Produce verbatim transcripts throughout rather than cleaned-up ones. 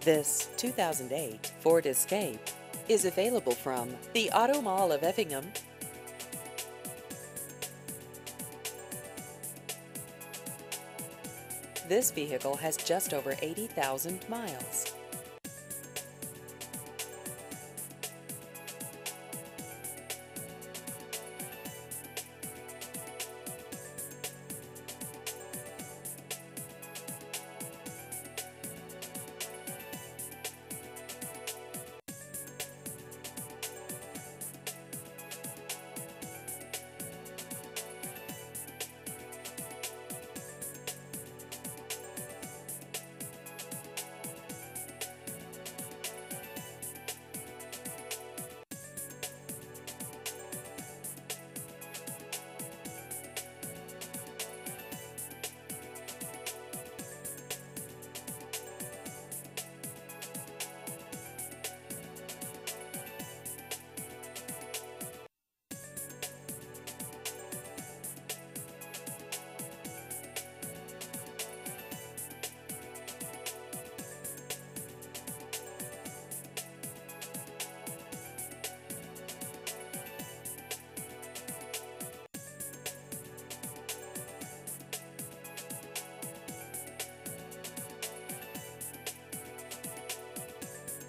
This two thousand eight Ford Escape is available from the Auto Mall of Effingham. This vehicle has just over eighty thousand miles.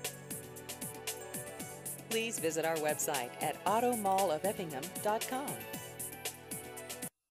Please visit our website at auto mall of effingham dot com.